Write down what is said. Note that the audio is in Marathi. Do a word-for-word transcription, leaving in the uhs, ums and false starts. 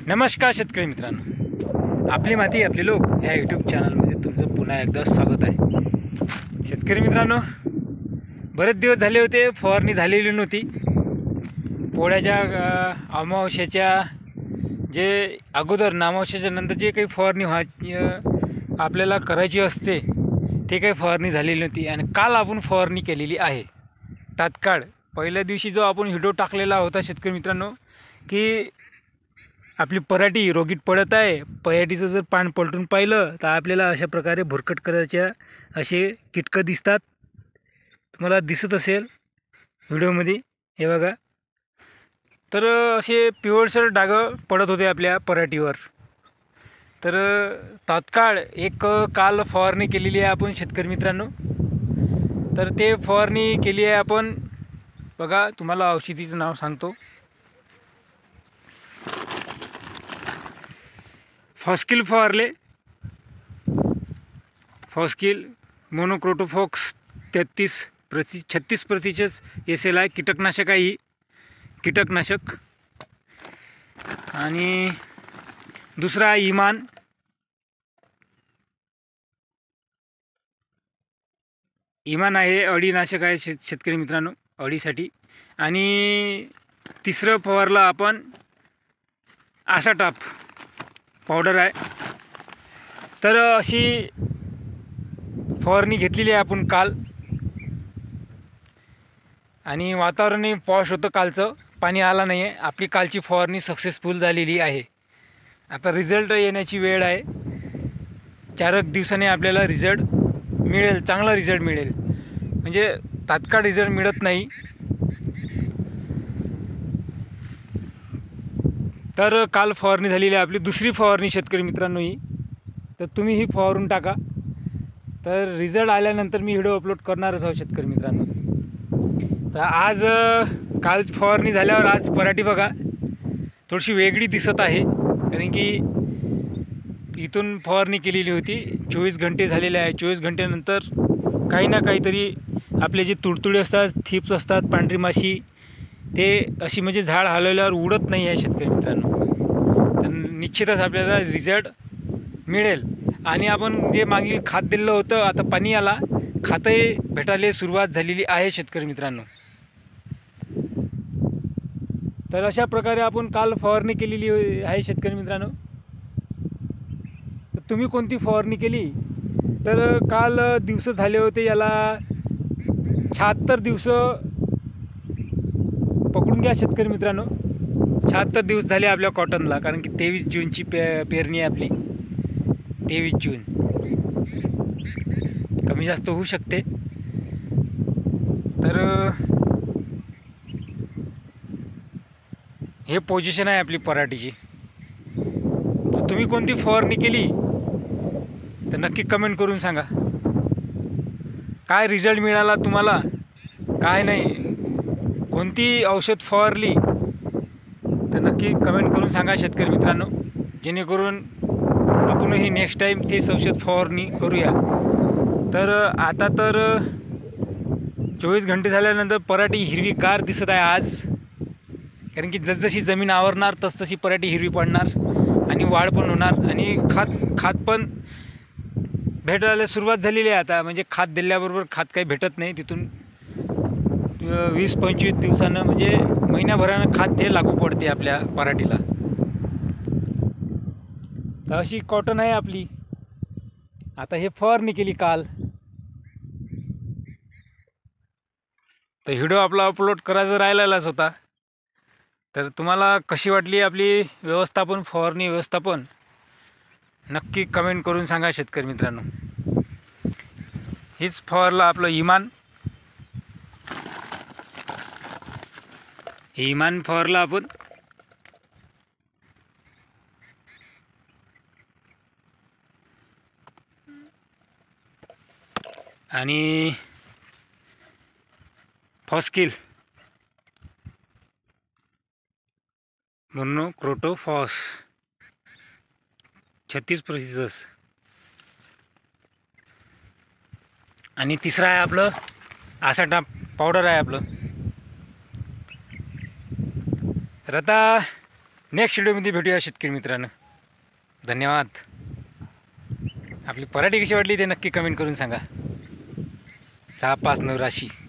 नमस्कार शेतकरी मित्रांनो, आपली माती आपले लोक ह्या यूट्यूब चॅनलमध्ये तुमचं पुन्हा एकदा स्वागत आहे। शेतकरी मित्रांनो, बरेच दिवस झाले होते फवारणी झालेली नव्हती। पोळ्याच्या अमावस्याच्या जे अगोदर नामावस्याच्या नंतर जे काही फवारणी व्हायची आपल्याला करायची असते ते काही फवारणी झालेली नव्हती आणि काल आपण फवारणी केलेली आहे। तात्काळ पहिल्या दिवशी जो आपण व्हिडिओ टाकलेला होता शेतकरी मित्रांनो की आपली पराठी रोगीट पडत आहे, पराठीचं जर पान पलटून पाहिलं तर आपल्याला अशा प्रकारे भुरकट कलरच्या असे कीटकं दिसतात। तुम्हाला दिसत असेल व्हिडिओमध्ये, हे बघा। तर असे पिवळसर डाग पडत होते आपल्या पराठीवर। तर तात्काळ एक काल फवारणी केलेली आहे आपण शेतकरी मित्रांनो। तर ते फवारणी केली आहे आपण, बघा तुम्हाला औषधीचं नाव सांगतो। फॉस्किल फवारले, फॉस्किल मोनोक्रोटोफॉक्स तेहतीस प्रति छत्तीस प्रतिशत एस एल आहे। कीटकनाशक आहे ही, कीटकनाशक। आणि दुसरा आहे इमान, इमान आहे अळीनाशक आहे शेत शेतकरी मित्रांनो, अळीसाठी। आणि तिसरं फवारलं आपण आसाटाप पावडर आहे। तर अशी फवारणी घेतलेली आहे आपण काल। आणि वातावरणही पॉश होतं कालचं, पाणी आला नाही आहे। आपली कालची फवारणी सक्सेसफुल झालेली आहे। आता रिझल्ट येण्याची वेळ आहे। चार एक दिवसांनी आपल्याला रिझल्ट मिळेल, चांगला रिझल्ट मिळेल। म्हणजे तात्काळ रिझल्ट मिळत नाही। तर काल फवारणी झालेली आहे आपली दुसरी फवारणी शेतकरी मित्रांनो ही। तर तुम्ही ही फवारून टाका। तर रिझल्ट आल्यानंतर मी व्हिडिओ अपलोड करणारच आहोत शेतकरी मित्रांनो। तर आज काल फवारणी झाल्यावर आज पराठी बघा थोडीशी वेगळी दिसत आहे, कारण की इथून फवारणी केलेली होती। चोवीस घंटे झालेले आहे। चोवीस घंट्यानंतर काही ना काहीतरी आपले जे तुडतुडे असतात, थिप्स असतात, पांढरी माशी, ते अशी म्हणजे झाड हलवल्यावर उडत नाही आहे शेतकरी मित्रांनो। तर निश्चितच आपल्याला रिझल्ट मिळेल। आणि आपण जे मागील खात दिलं होतं, आता पाणी आला, खातही भेटायला सुरुवात झालेली आहे शेतकरी मित्रांनो। तर अशा प्रकारे आपण काल फवारणी केलेली आहे शेतकरी मित्रांनो। तर तुम्ही कोणती फवारणी केली? तर काल दिवस झाले होते याला शहात्तर दिवस पकडून घ्या शेतकरी मित्रांनो। शहात्तर दिवस झाले आपल्या कॉटनला, कारण की तेवीस जूनची पे पेरणी आहे आपली। तेवीस जून, कमी जास्त होऊ शकते। तर हे पोझिशन आहे आपली पराठीची। तर तुम्ही कोणती फवारणी केली तर नक्की कमेंट करून सांगा। काय रिझल्ट मिळाला तुम्हाला, काय नाही, कोणती औषध फवारली तर नक्की कमेंट करून सांगा शेतकरी मित्रांनो, जेणेकरून आपणही नेक्स्ट टाईम तेच औषध फवारणी करूया। तर आता तर चोवीस घंटे झाल्यानंतर पराठी हिरवीगार दिसत आहे आज, कारण की जसजशी जमीन आवरणार तसतशी पराठी हिरवी पडणार आणि वाढ पण होणार। आणि खात खात पण भेटायला सुरुवात झालेली आहे आता। म्हणजे खात दिल्याबरोबर खात काही भेटत नाही, तिथून वीस पंचवीस दिवसानं म्हणजे महिन्याभरानं खात ते लागू पडते आपल्या पराठीला। तर अशी कॉटन आहे आपली। आता हे फवारणी केली काल। तर व्हिडिओ आपला अपलोड करायचा राहिलेलाच होता। तर तुम्हाला कशी वाटली आपली व्यवस्थापन, फवारणी व्यवस्थापन, नक्की कमेंट करून सांगा शेतकरी मित्रांनो। हीच फवारलं आपलं इमान, हे इमान फवारलं आपण। आणि फॉस्किल मोनोक्रोटोफॉस छत्तीस प्रतिशत। आणि तिसरं आहे आपलं आसाटाप पावडर आहे आपलं। तर आता नेक्स्ट व्हिडिओमध्ये भेटूया शेतकरी मित्रांनो. धन्यवाद. आपली पराठी कशी वाटली ते नक्की कमेंट करून सांगा. सहा पाच नऊ राशी